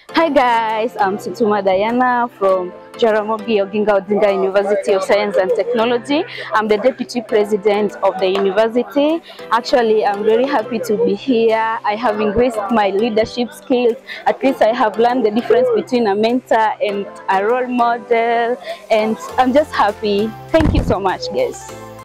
Hi guys, I'm Situma Dianah from Jaramogi Oginga Odinga University of Science and Technology. I'm the Deputy President of the university. Actually, I'm very happy to be here. I have increased my leadership skills. At least I have learned the difference between a mentor and a role model. And I'm just happy. Thank you so much, guys.